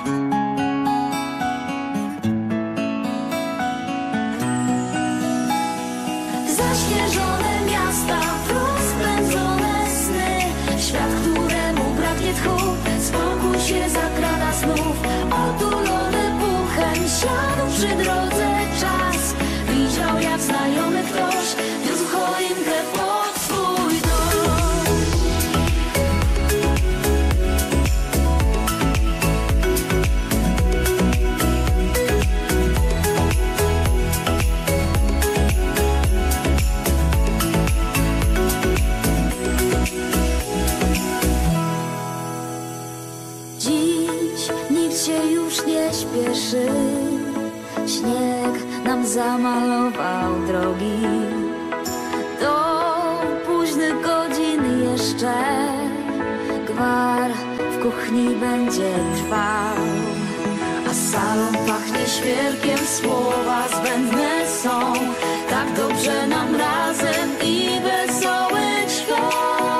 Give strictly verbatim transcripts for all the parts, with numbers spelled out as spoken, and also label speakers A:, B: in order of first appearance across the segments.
A: Zaśnieżone miasta, rozpędzone sny, świat, któremu braknie tchu, spokój się zakrada znów. Otulony puchem siadł przy drodze czas, widział jak znajomy ktoś wiózł choinkę pod swój dom. Śpieszy, śnieg nam zamalował drogi. Do późnych godzin jeszcze gwar w kuchni będzie trwał, a salon pachnie świerkiem, słowa zbędne są. Tak dobrze nam razem i wesołych świąt.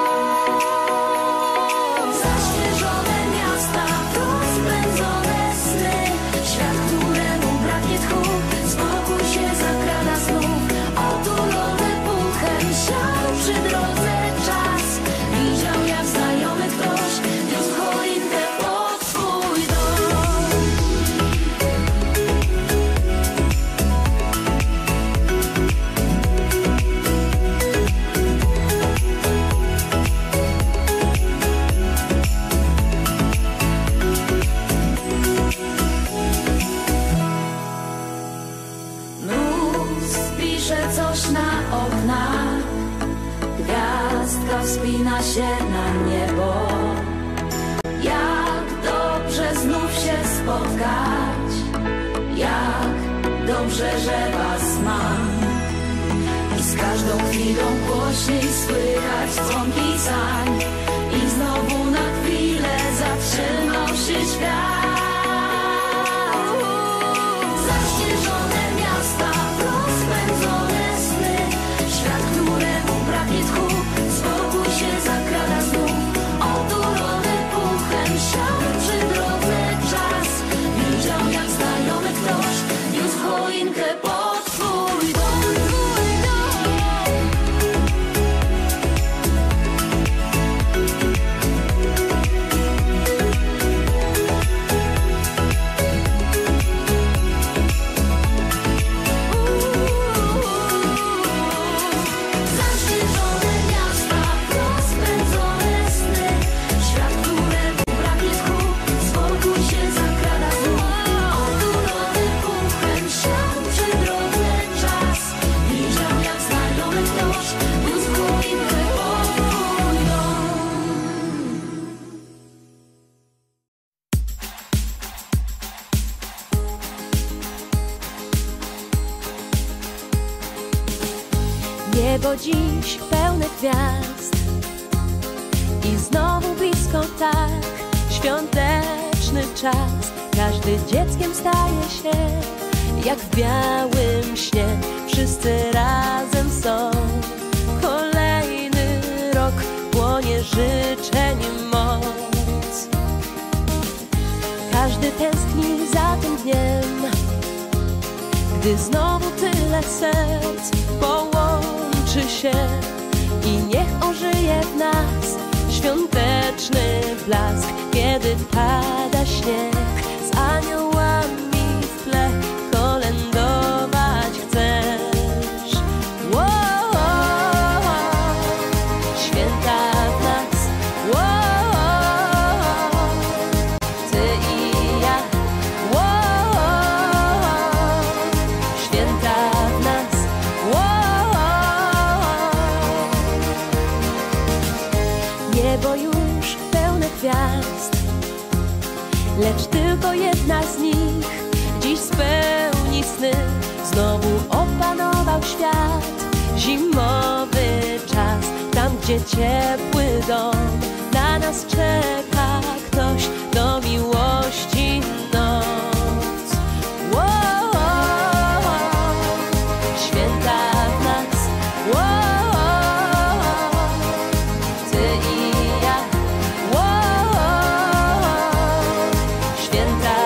A: Zaśnieżone miasta, rozpędzone sny, świat, któremu braknie tchu, spokój się zakrada znów. Otulony puchem siadł przy drodze czas, widział jak znajomy ktoś wiózł choinkę pod swój dom. Coś na oknach, gwiazdka wspina się na niebo. Jak dobrze znów się spotkać, jak dobrze, że was mam. I z każdą chwilą głośniej słychać dzwonki sań, i znowu na chwilę zatrzymał się świat. Zaśnieżone miasta, rozpędzone sny, świat, któremu braknie tchu, spokój się zakrada znów. Otulony puchem siadł przy drodze czas, widział jak znajomy ktoś wiózł choinkę pod swój dom.
B: Niebo dziś pełne gwiazd i znowu blisko tak, świąteczny czas. Każdy dzieckiem staje się jak w białym śnie, wszyscy razem są. Kolejny rok płonie życzeń moc. Każdy tęskni za tym dniem, gdy znowu tyle serc połączy się i niech ożyje w nas świąteczny blask, kiedy pada śnieg. Z aniołami w tle kolędować chcesz. Wow, wow, wow. Święta w nas, wow, ty i ja. Wow, wow. Święta w nas, wow. Niebo już pełne gwiazd, lecz tylko jedna z nich dziś spełni sny. Znowu opanował świat zimowy czas, tam gdzie ciepły dom na nas czeka ktoś do miłości noc. Wow, wow, wow. Święta w nas, wow, ty i ja. Wow, święta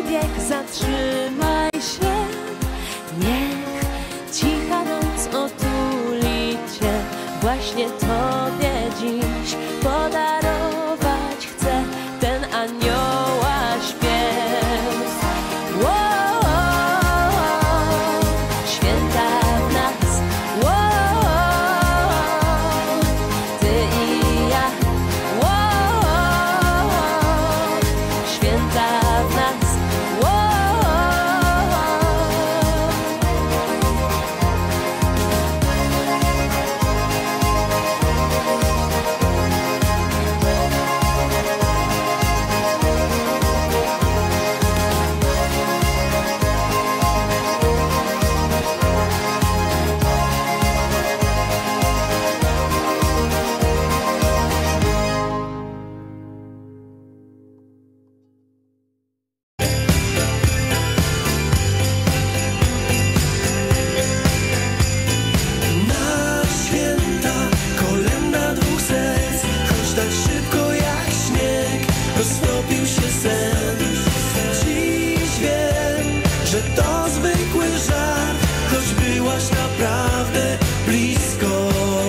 B: wiek zatrzymaj się. Niech cicha noc otuli cię. Właśnie Tobie dziś podarować chcę ten anioła śpiew. Wow, święta w nas, wow, Ty i ja, wow, święta w nas, wow.
C: Roztopił się sen. Dziś wiem, że to zwykły żart, choć byłaś naprawdę blisko.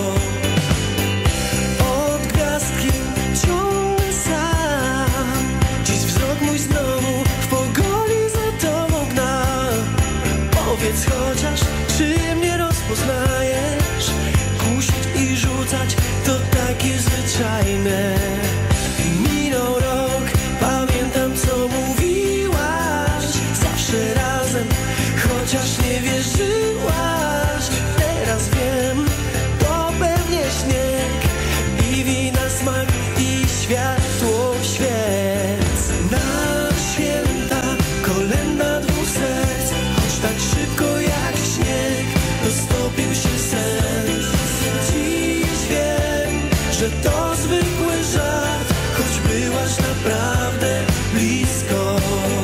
C: Od gwiazdki ciągle sam. Dziś wzrok mój znowu w pogoni za tobą gna. Powiedz chociaż, czy mnie rozpoznajesz? Kusić i rzucać to takie zwyczajne. Minął rok, pamiętam co mówiłaś. Zawsze razem, chociaż nie wierzyłaś. Teraz wiem, to pewnie śnieg i wina smak i światło świec. Na święta kolęda dwóch serc, choć tak szybko jak śnieg roztopił się sen. Dziś wiem, że to zwykły żart, choć byłaś naprawdę blisko.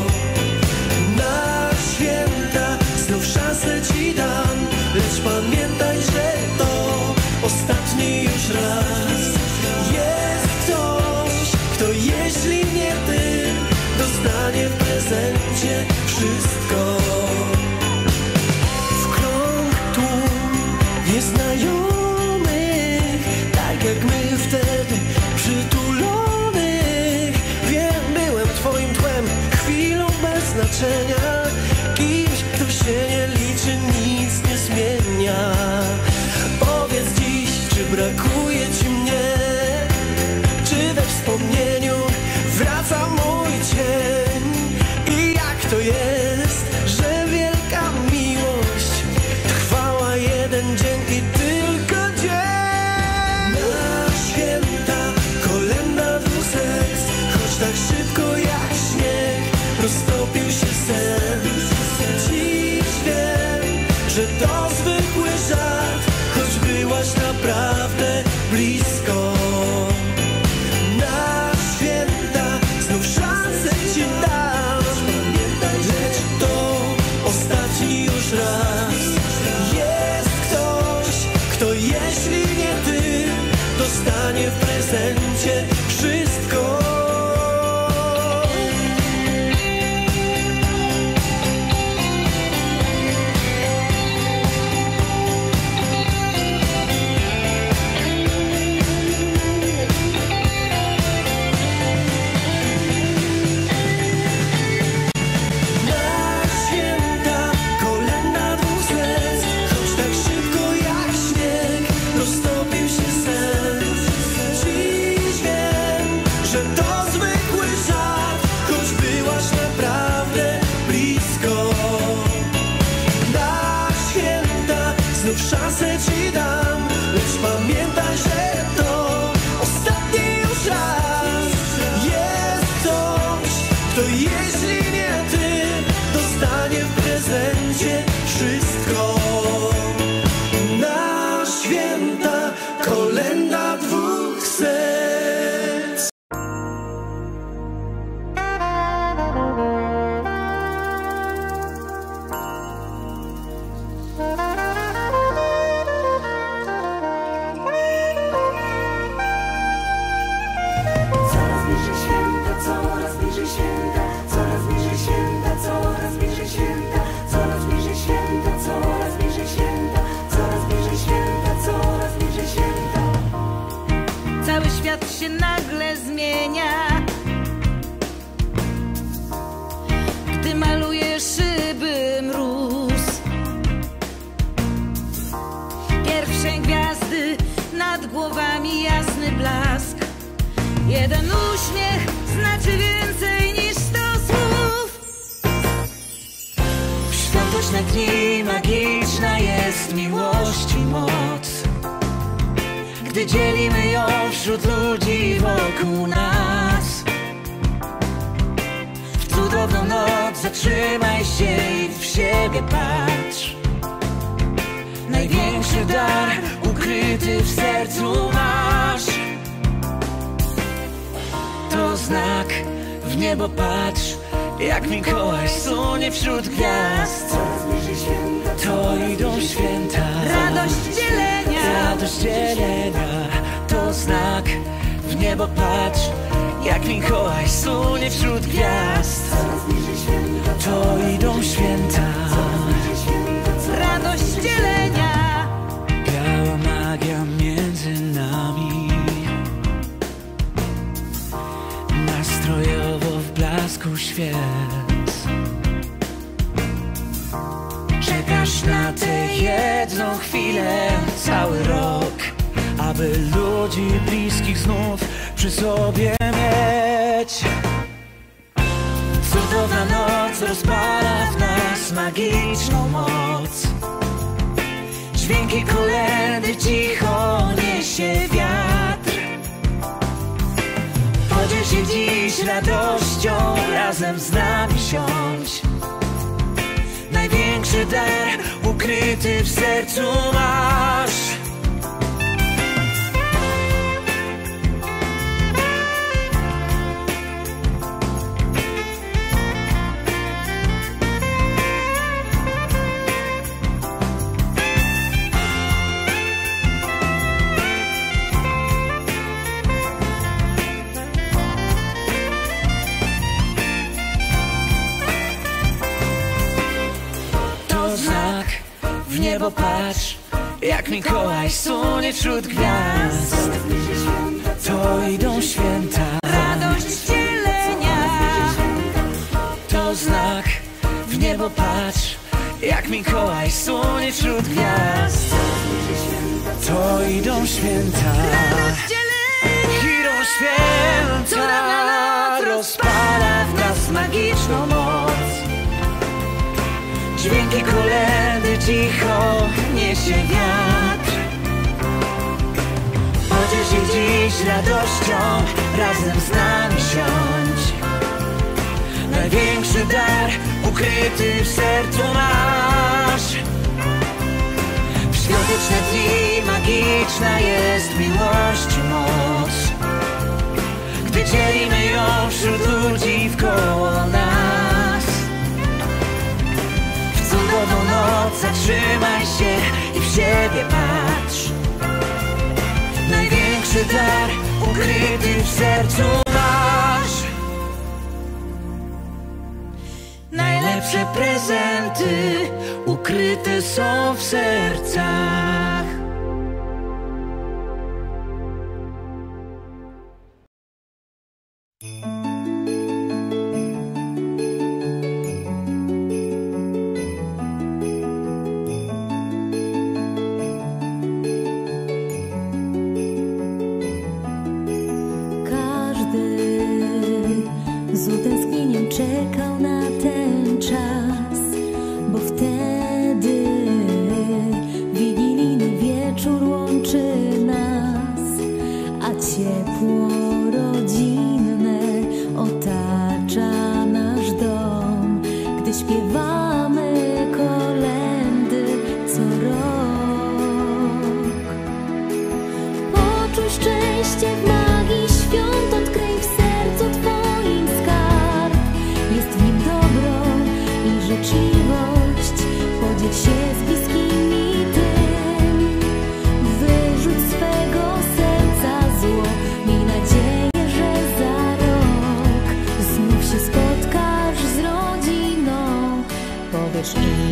C: Na święta znów szansę ci dam, lecz pamiętaj, że to ostatni już raz. Jest ktoś, kto jeśli nie ty, dostanie w prezencie wszystko. W krąg tłum nieznajomych, tak jak my wtedy przytulonych. Wiem, byłem twoim tłem, chwilą bez znaczenia. Kimś, kto się nie liczy, nic nie zmienia. Powiedz dziś, czy brakuje ci mnie? Czy we wspomnieniu wraca mój cień? I jak to jest, że wielka miłość trwała jeden dzień i tylko dzień? Na święta kolęda dwóch serc, choć tak szybko jak śnieg roztopił się sen. Dziś wiem, że to zwykły żart, choć byłaś naprawdę blisko. Na święta znów szansę ci dam, lecz to ostatni już raz. Jest ktoś, kto jeśli nie ty, dostanie w prezencie wszystko. Szansę ci dam, lecz pamiętaj, że to ostatni już raz. Jest ktoś, kto jeśli nie ty, dostanie w prezencie wszystko. Na święta kolęda dwóch serc.
A: Coraz bliżej święta, coraz bliżej święta, coraz bliżej święta.
B: Jeden uśmiech znaczy więcej niż sto słów.
C: W świąteczne dni magiczna jest miłości moc, gdy dzielimy ją wśród ludzi wokół nas. W cudowną noc zatrzymaj się i w siebie patrz. Największy dar ukryty w sercu masz. To znak, w niebo patrz, jak Mikołaj sunie wśród gwiazd. To idą święta,
B: Radość dzielenia,
C: radość dzielenia. To znak, w niebo patrz, jak Mikołaj sunie wśród gwiazd. To idą święta,
B: radość dzielenia.
C: biała magia między nami, nastrojowo w blasku świec. Czekasz na tę jedną chwilę cały rok, aby ludzi bliskich znów przy sobie mieć. Cudowna noc rozpala w nas magiczną moc. Dźwięki kolędy cicho niesie wiatr. Podziel się dziś radością, razem z nami siądź. Największy dar ukryty w sercu masz. W niebo patrz, jak Mikołaj sunie wśród gwiazd. To idą święta,
B: Radość dzielenia,
C: to znak. W niebo patrz, jak Mikołaj sunie wśród gwiazd. To idą święta,
B: radość dzielenia.
C: idą święta.
B: Cudowna noc
C: rozpala w nas magiczną moc. Dźwięki kolędy cicho niesie wiatr. Podziel się dziś radością, razem z nami siądź. Największy dar ukryty w sercu masz. W świąteczne dni magiczna jest miłości moc, gdy dzielimy ją wśród ludzi wkoło nas. W cudowną noc zatrzymaj się i w siebie patrz. Największy dar ukryty w sercu masz. Najlepsze prezenty ukryte są w sercach.
A: Z utęsknieniem czekał na ten czas, bo wtedy wigilijny wieczór łączy nas, a ciepło rodzinne otacza nasz dom, gdy śpiewamy kolędy co rok. Poczuj szczęście w magii świąt, odkryj w sercu twoim skarb. Jest w nim dobro i życzliwość, podziel się z bliskimi tym. Wyrzuć swego serca zło, miej nadzieję, że za rok znów się spotkasz z rodziną. Powiesz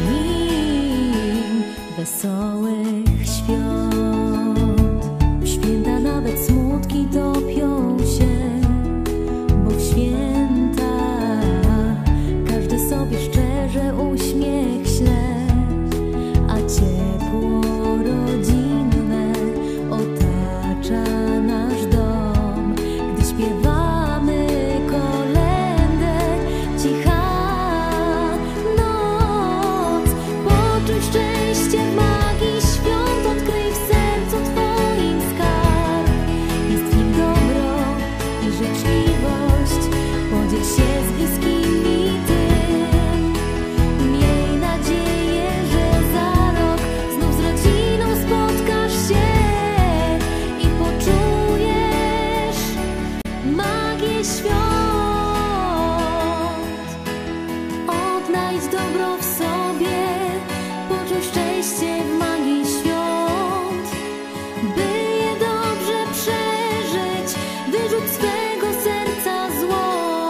A: im wesołych świąt. W święta nawet smutki topią się, bo w święta każdy sobie szczerze uśmiech śle, a ciepło rodzinne otacza nasz dom, gdy śpiewa Znajdź dobro w sobie, poczuj szczęście w magii świąt. By je dobrze przeżyć, wyrzuć swego serca zło.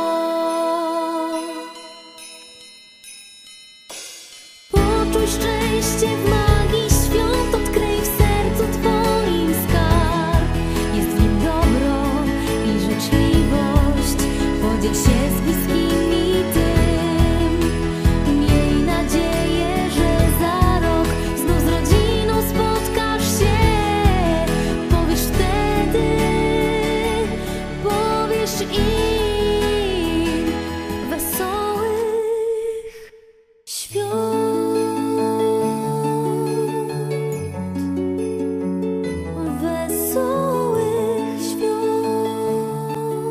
A: Poczuj szczęście w magii świąt, odkryj w sercu twoim skarb. Jest w nim dobro i życzliwość, podziel się z bliskimi tym. Miej nadzieję, że za rok znów z rodziną spotkasz się. Powiesz wtedy, powiesz im wesołych świąt. Wesołych świąt.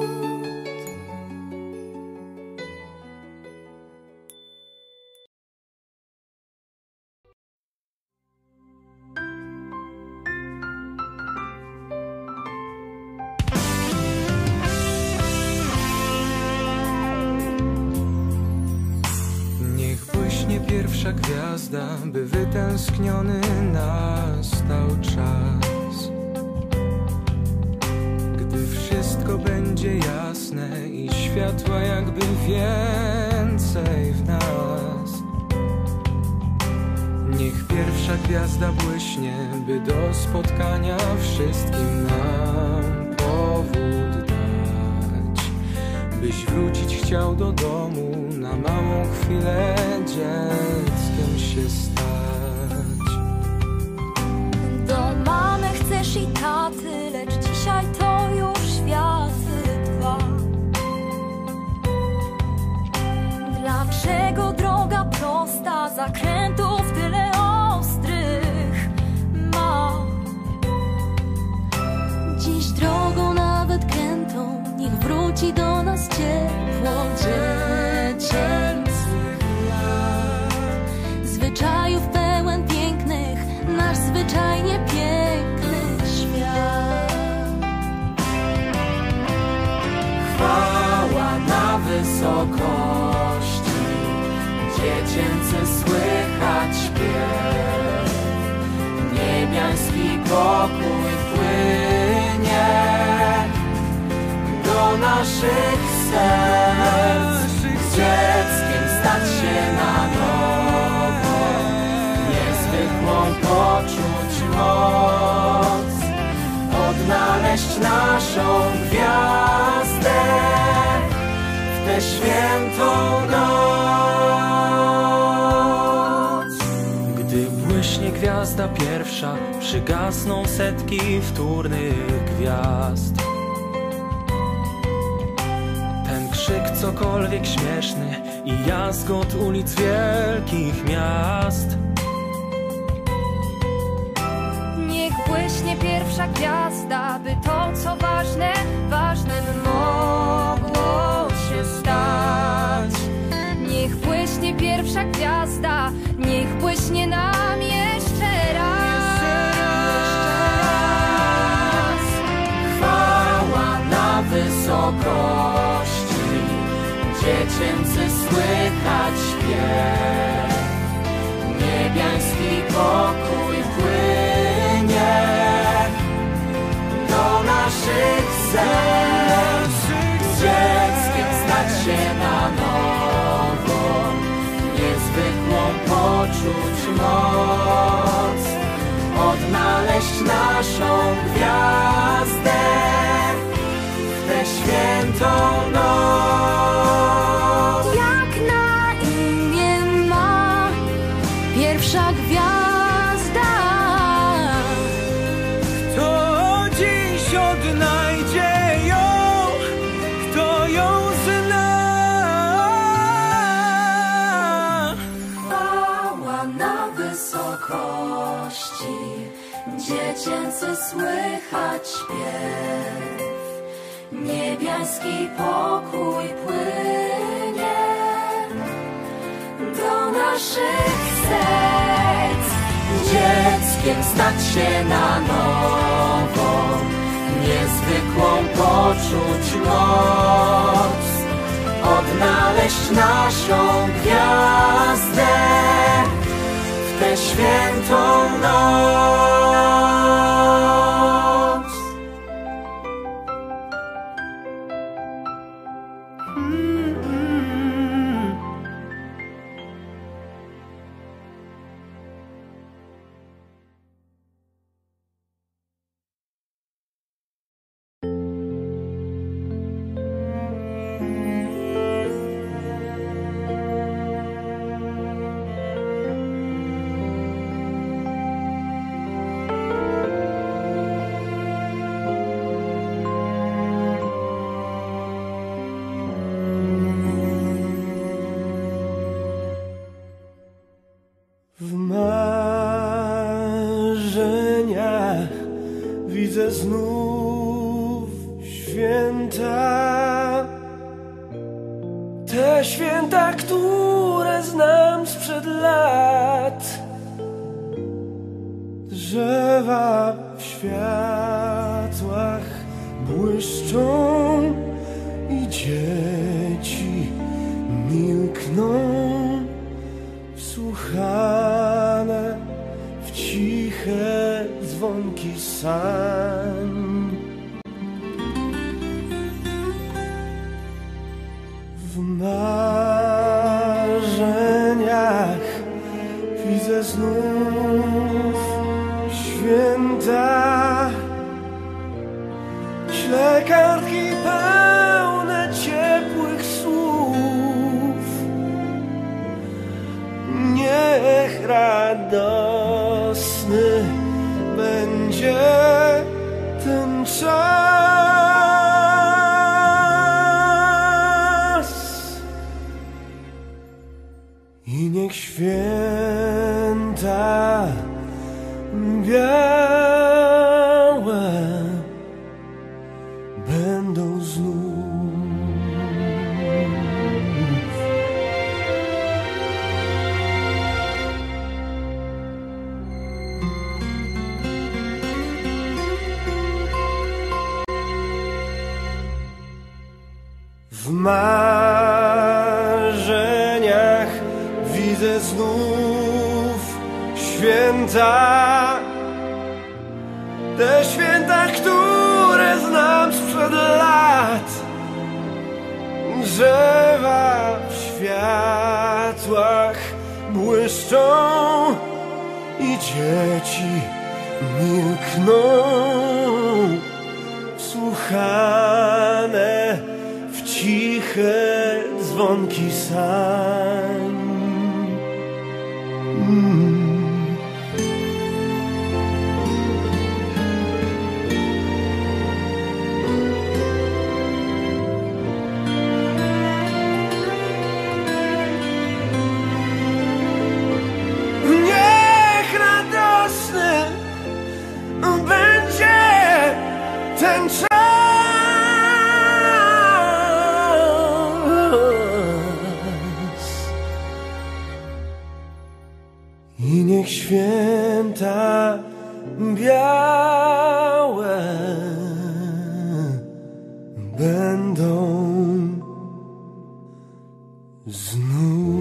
D: Niech błyśnie pierwsza gwiazda, by wytęskniony nastał czas. Gdy wszystko będzie jasne i światła jakby więcej w nas. Niech pierwsza gwiazda błyśnie, by do spotkania wszystkim nam powód dać. Byś wrócić chciał do domu, na małą chwilę dzieckiem się stać.
A: Do mamy chcesz i taty, lecz dzisiaj to już światy dwa. Dlaczego droga prosta, zakrętów tyle ostrych ma? Dziś drogą nawet krętą, niech wróci do nas ciepło dziecięcych lat. Zwyczajów pełen pięknych, nasz zwyczajnie piękny świat.
C: Chwała na wysokości, dziecięcy słychać śpiew. Niebiański pokój płynie do naszych serc. Dzieckiem stać się na nowo, niezwykłą poczuć moc. Odnaleźć naszą gwiazdę w tę świętą noc.
D: Gdy błyśnie gwiazda pierwsza, przygasną setki wtórnych gwiazd. Ten krzyk cokolwiek śmieszny i jazgot ulic wielkich miast.
A: Niech błyśnie pierwsza gwiazda, by to co ważne, ważnym mogło się stać. Niech błyśnie pierwsza gwiazda, niech błyśnie nam jeszcze raz.
C: Chwała na wysokości, dziecięcy słychać śpiew. Niebiański pokój płynie do naszych serc. Dzieckiem stać się na nowo, niezwykłą poczuć moc. Odnaleźć naszą gwiazdę w tę świętą noc.
A: Jak na imię ma pierwsza gwiazda?
D: Kto dziś odnajdzie ją, kto ją zna?
A: Chwała na wysokości, dziecięcy słychać śpiew. Niebiański pokój płynie do naszych serc.
C: Dzieckiem stać się na nowo, niezwykłą poczuć moc. Odnaleźć naszą gwiazdę świętą noc. W marzeniach widzę znów święta, te święta, które znam sprzed lat. Drzewa w światłach błyszczą i dzieci milkną, wsłuchane w ciche dzwonki sań. W marzeniach widzę znów święta, ślę kartki pełne ciepłych słów. Niech radosny będzie ten czas i niech święta białe będą znów. W marzeniach widzę znów święta, te święta, które znam sprzed lat. Drzewa w światłach błyszczą i dzieci milkną, wsłuchane w ciche dzwonki sań. Mm. Niech radosny będzie ten czas i niech święta białe będą znów.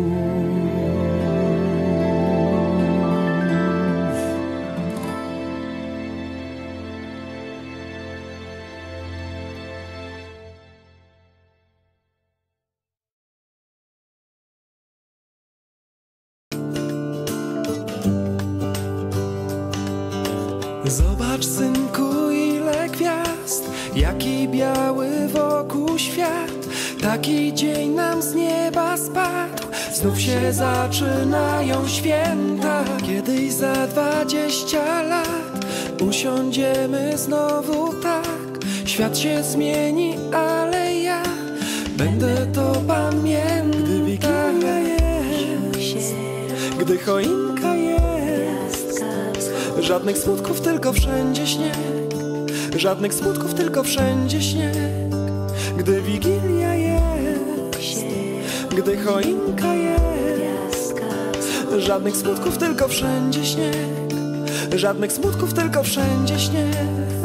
C: Zobacz, synku, ile gwiazd, jaki biały wokół świat. Taki dzień nam z nieba spadł, znów się zaczynają święta. Kiedyś za dwadzieścia lat usiądziemy znowu tak. Świat się zmieni, ale ja będę to pamiętać. Gdy Wigilia jest, gdy choinka jest, żadnych smutków, tylko wszędzie śnieg. Żadnych smutków, tylko wszędzie śnieg. Gdy Wigilia jest, gdy choinka jest, żadnych smutków, tylko wszędzie śnieg. Żadnych smutków, tylko wszędzie śnieg.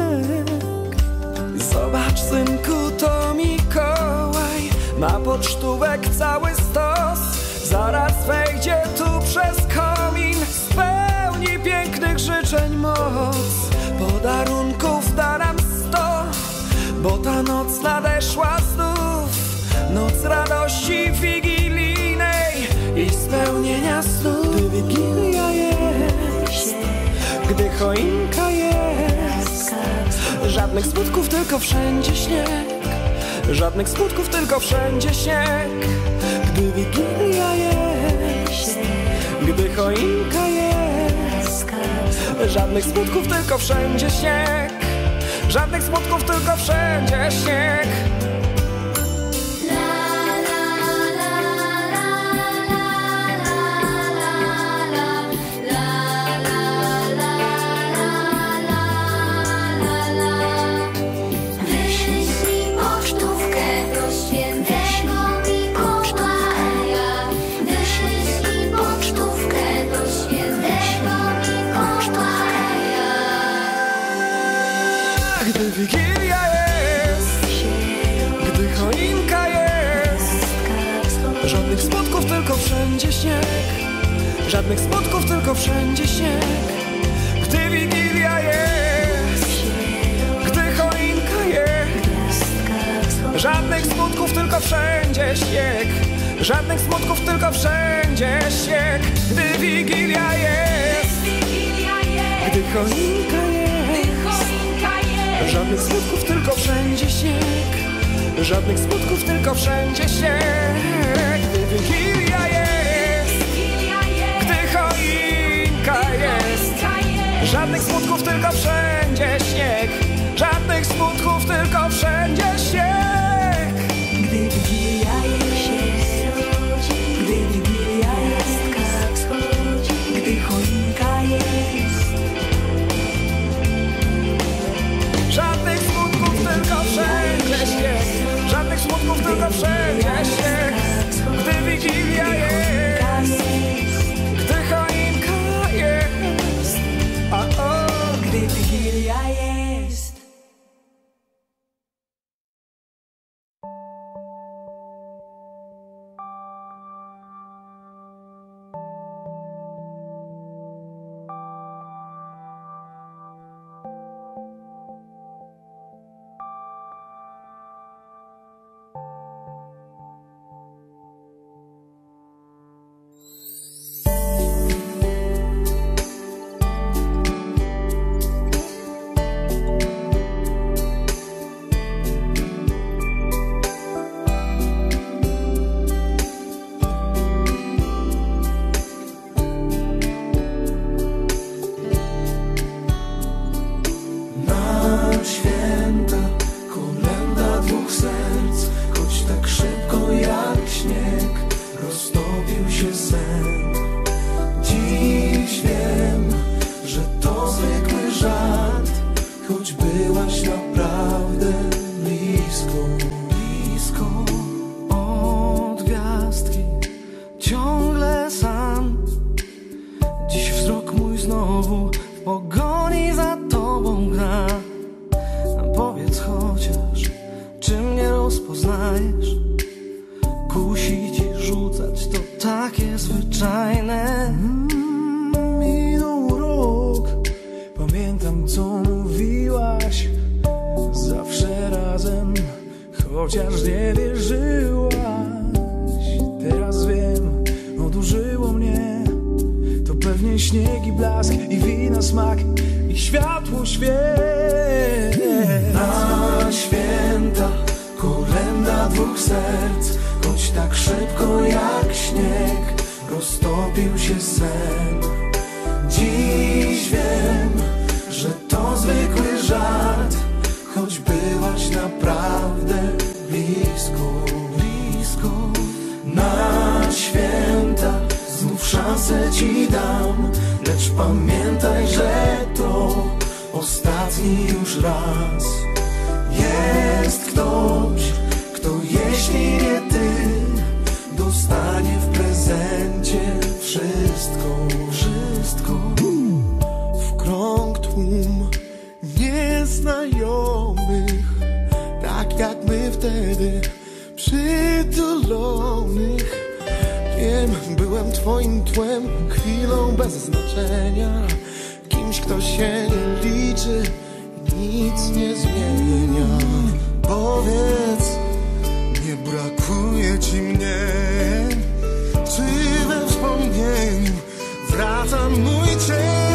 C: Zobacz, synku, to Mikołaj ma pocztówek cały stos. Zaraz wejdzie tu przez komin z
D: jak życzeń moc, podarunków da nam sto, bo ta noc nadeszła znów, noc radości wigilijnej i spełnienia snów. Gdy Wigilia jest, gdy choinka jest, żadnych smutków, tylko wszędzie śnieg. Żadnych smutków, tylko wszędzie śnieg. Gdy Wigilia jest, gdy choinka jest, żadnych smutków, tylko wszędzie śnieg. Żadnych smutków, tylko wszędzie śnieg. Gdy Wigilia jest, gdy choinka jest, żadnych smutków, tylko wszędzie śnieg. Żadnych smutków, tylko wszędzie śnieg. Gdy Wigilia jest, gdy choinka jest, żadnych smutków, tylko wszędzie śnieg. Żadnych smutków, tylko wszędzie śnieg. Gdy Wigilia jest, gdy choinka jest, żadnych smutków, tylko wszędzie śnieg. Żadnych smutków, tylko wszędzie śnieg. Gdy Wigilia jest, gdy choinka jest, żadnych smutków, tylko wszędzie śnieg. Żadnych smutków, tylko wszędzie śnieg.
A: Gdy Wigilia jest, gdy Wigilia jest, gdy choinka jest,
D: żadnych smutków, tylko wszędzie śnieg. Żadnych smutków, tylko wszędzie śnieg. Gdy Wigilia jest, gdy choinka jest, a o,
A: gdy Wigilia jest.
D: Chociaż nie wierzyłaś, teraz wiem, odurzyło mnie. To pewnie śnieg i blask, i wina smak, i światło świec.
C: Na święta kolęda dwóch serc, choć tak szybko jak śnieg roztopił się sen. Dziś wiem, że to zwykły żart, choć byłaś naprawdę blisko, blisko. Na święta znów szansę ci dam, lecz pamiętaj, że to ostatni już raz. Jest ktoś, kto jeśli nie ty, dostanie w prezencie wszystko, wszystko. W krąg tłum nieznajomych, tak jak my wtedy, przytulonych. Wiem, byłem twoim tłem, chwilą bez znaczenia. Kim kimś, kto się nie liczy i nic nie zmienia. Powiedz, nie brakuje ci mnie, czy we wspomnieniu wraca mój cień?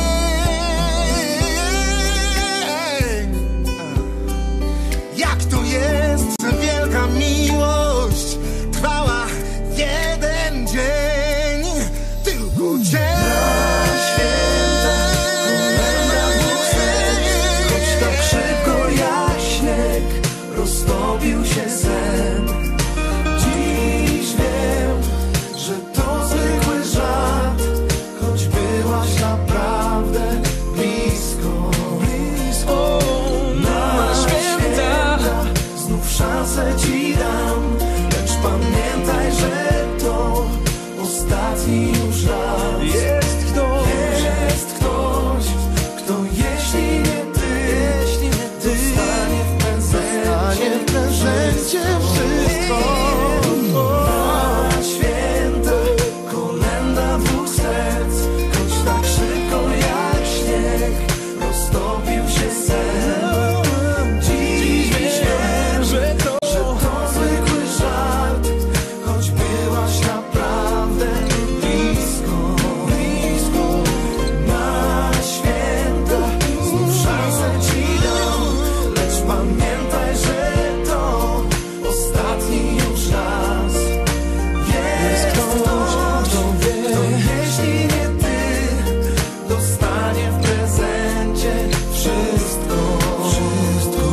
C: Jak to jest, że wielka miłość trwała jeden dzień, tylko dzień. Na święta kolenda dwóch serc, choć tak szybko jak śnieg roztopił się sen. Dziś wiem, że to zwykły żart, choć byłaś naprawdę blisko. Blisko. Na święta znów szansę ci dam, lecz pamiętaj, że to ostatni już raz. Jest ktoś, jest ktoś, kto jeśli nie ty, jeśli nie ty, dostanie w prezencie, w prezencie wszystko. Na święta kolenda dwóch serc, choć tak szybko jak śnieg roztopił się sen. Dziś wiem, że to, że to zwykły żart, choć byłaś naprawdę blisko, blisko. Na święta znów szansę ci dam, lecz pamiętaj, że to ostatni już raz. Jest ktoś, kto wie, kto jeśli nie ty, dostanie w prezencie wszystko, wszystko.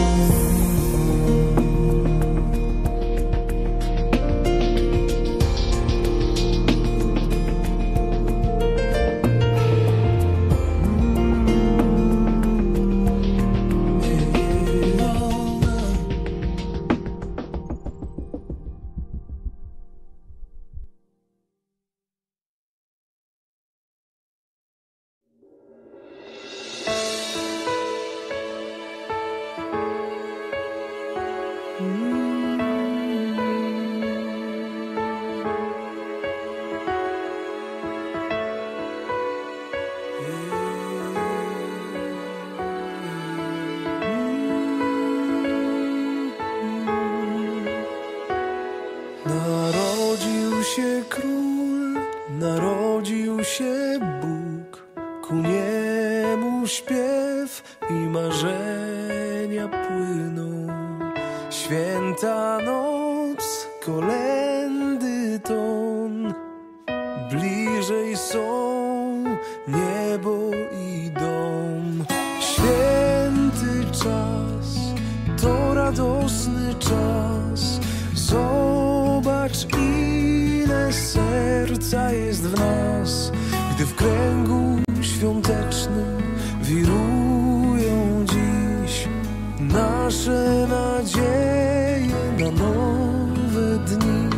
C: Narodził się król, narodził się Bóg, ku niemu śpiew i marzenia płyną. Święta noc, kolędy ton, bliżej są niebo i dom. Święty czas, to radosny czas, zobacz ile serca jest w nas, gdy w kręgu świątecznym wirują dziś nasze nadzieje na nowe dni.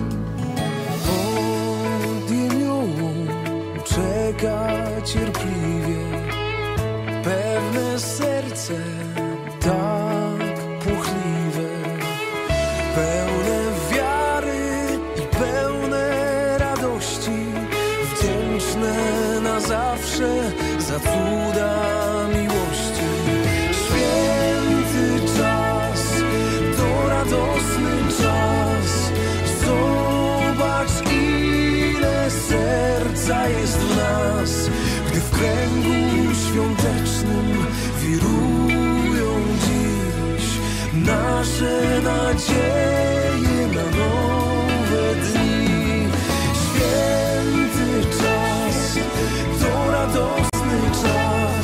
C: Pod jemiołą czeka cierpliwie pewne serce, tak płochliwe, pełne wiary i pełne radości, wdzięczne na zawsze za cuda miłości. Święty czas, to radosny czas, zobacz ile serca jest w nas, gdy w kręgu świątecznym wirują dziś nasze nadzieje na nowe dni. Święty czas, to radosny czas,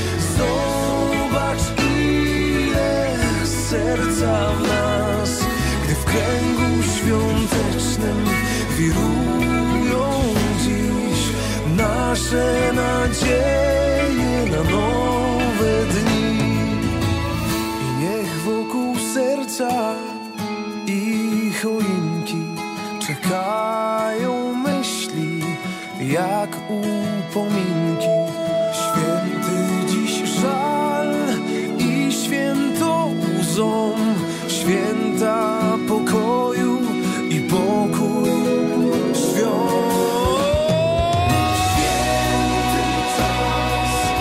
C: zobacz ile serca w nas, gdy w kręgu świątecznym wirują dziś nasze nadzieje na nowe dni. I niech wokół serca i choinki czekają myśli jak upominki. Święty dziś żal i święto łzą, święta pokoju i pokój świąt. Święty czas,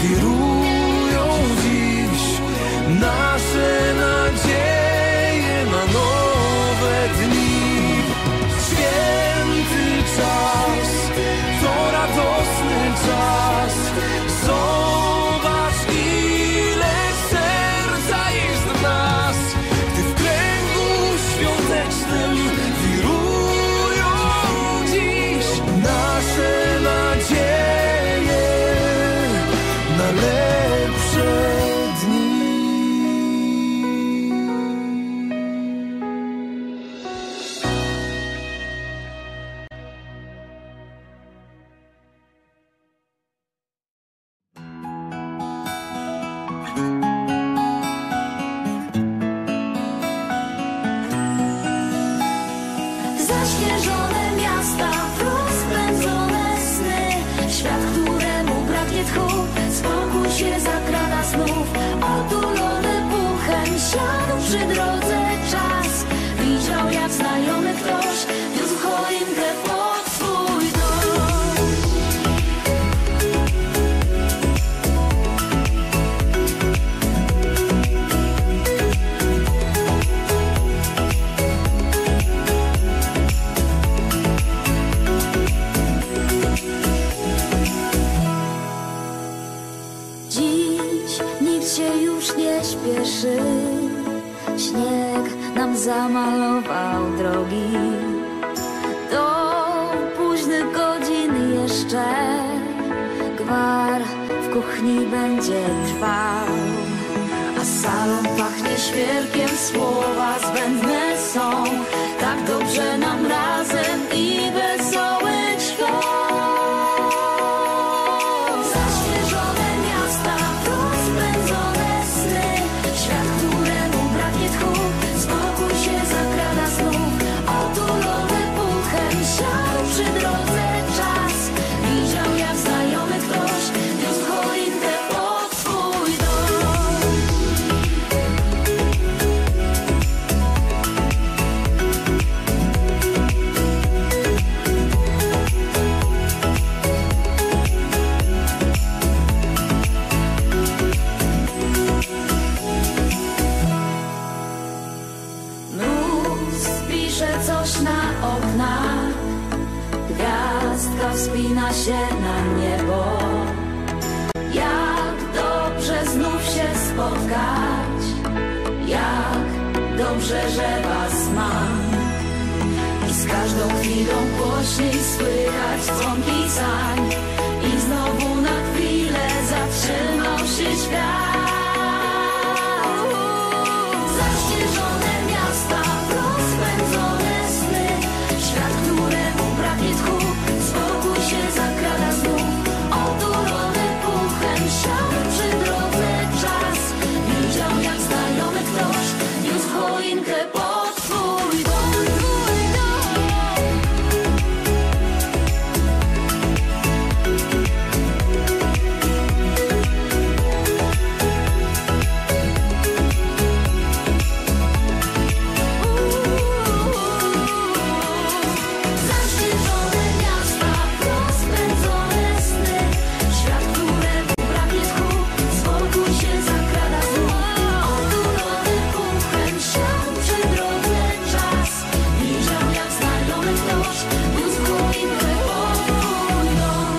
D: wirują dziś nasze nadzieje na nowe dni. Święty czas, to radosny czas. Zobacz, ile serca jest w nas, gdy w kręgu świątecznym wirują dziś nasze nadzieje na lepsze dni.
A: Zaśnieżone miasta, rozpędzone sny, świat, któremu braknie tchu, spokój się zakrada znów. Otulony puchem siadł przy drodze czas, widział jak znajomy ktoś wiózł choinkę pod swój dom. Dziś nikt się już nie śpieszy, śnieg nam zamalował drogi. Do późnych godzin jeszcze gwar w kuchni będzie trwał, a salon pachnie świerkiem, słowa zbędne są. Tak dobrze nam razem i wesołych świąt. Zaśnieżone miasta, rozpędzone sny, świat, któremu braknie tchu, spokój się zakrada znów. Otulony puchem siadł przy drodze czas, widział jak znajomy ktoś wiózł choinkę pod swój dom. Mróz pisze coś na oknach, gwiazdka wspina się na niebo. Jak dobrze znów się spotkać, jak dobrze, że was mam. I z każdą chwilą głośniej słychać dzwonki sań, i znowu na chwilę zatrzymał się świat. Zaśnieżone miasta, rozpędzone sny, świat, któremu braknie tchu, spokój się zakrada znów. Otulony puchem siadł przy drodze czas, widział jak znajomy ktoś niósł choinkę pod swój dom. Zaśnieżone miasta, rozpędzone sny, świat, któremu braknie tchu, spokój się zakrada znów. Otulony puchem siadł przy drodze czas, widział jak znajomy ktoś wiózł choinkę pod swój dom.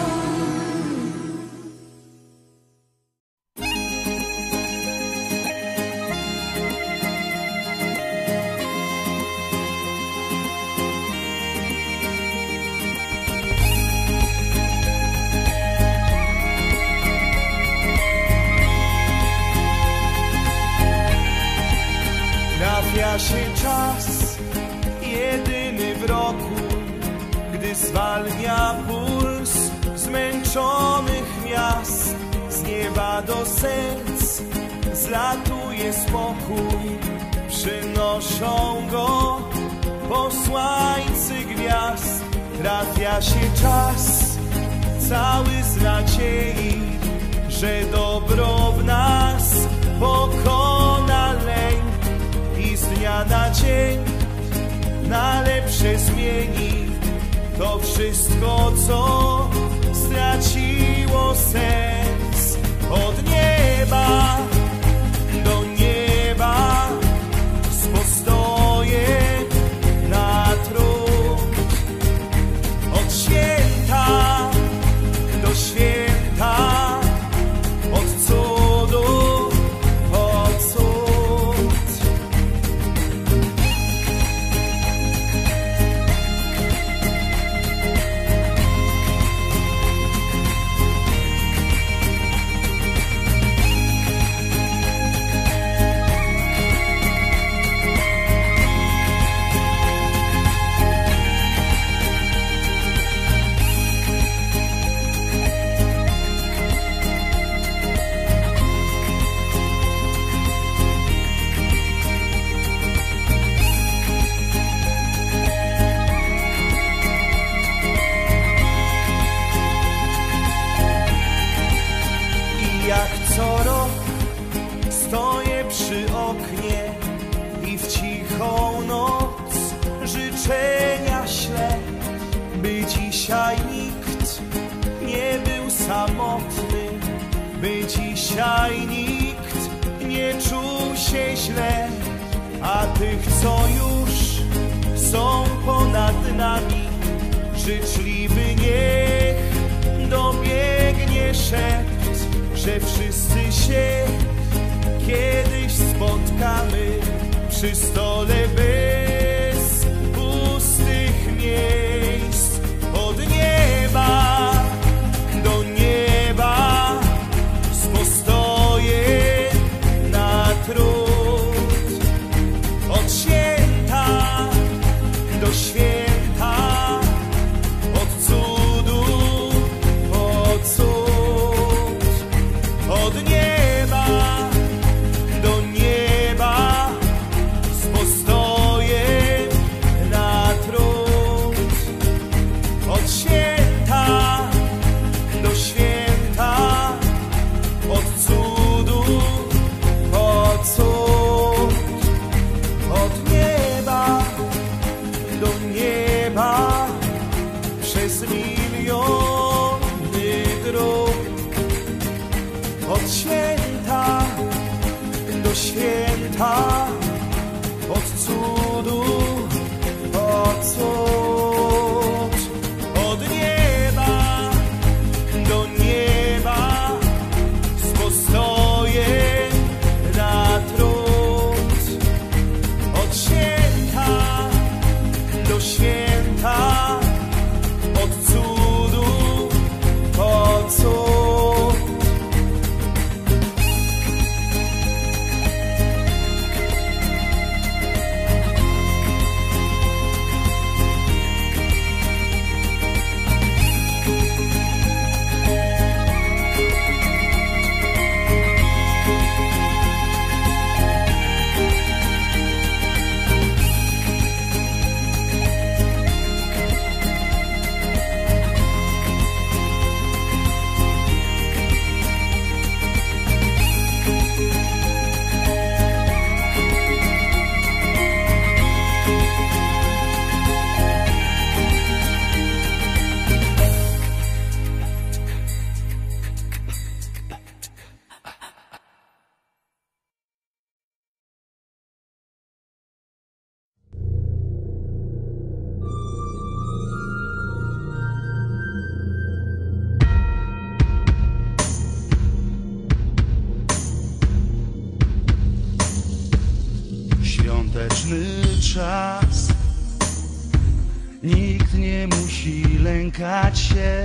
E: Trafia się czas, jedyny w roku, gdy zwalnia puls zmęczonych miast. Z nieba do serc zlatuje spokój, przynoszą go posłańcy gwiazd. Trafia się czas, cały z nadziei, że dobro w nas pokona lęk i z dnia na dzień na lepsze zmieni to wszystko, co straciło sens. od nieba do nieba spostoję na trud. Od święta do święta, od cudu po cud. Jak co rok stoję przy oknie i w cichą noc życzenia ślę, by dzisiaj nikt nie był samotny, by dzisiaj nikt nie czuł się źle, a tych, co już są ponad nami, życzliwy niech dobiegnie szept, że wszyscy się kiedyś spotkamy przy stole bez pustych miejsc. Od nieba do nieba spostoję na trud. Od święta do święta, od cudu po cud. Od nieba do nieba spostoję na trud. Od święta do święta, od cudu po cud. Od nieba do nieba przez miliony dróg. Od święta do święta, od cudu po cud. Od nieba do nieba spostoję na trud. Od święta do święta, od cudu po cud.
F: Świąteczny czas, nikt nie musi lękać się.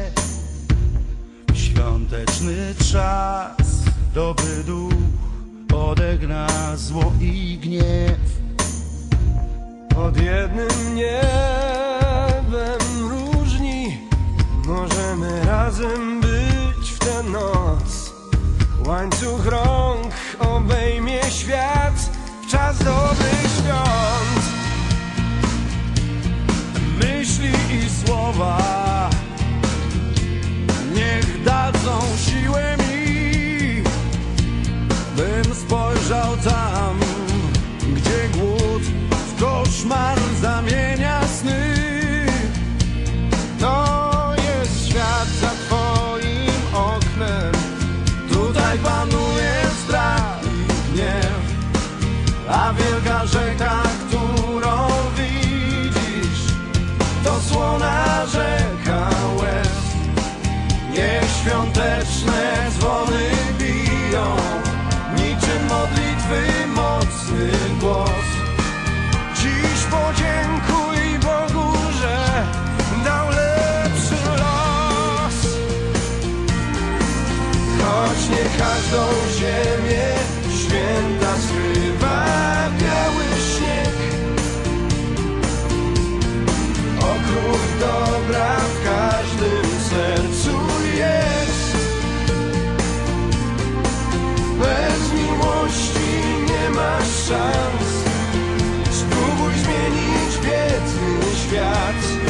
F: Świąteczny czas, dobry duch odegna zło i gniew.
C: Pod jednym niebem różni możemy razem być w tę noc. Łańcuch rąk obejmie świat w czas dobrych świąt. Myśli i słowa niech dadzą siłę mi, bym spojrzał tam, gdzie głód w koszmar zamienia sny. To jest świat za twoim oknem, tutaj świat.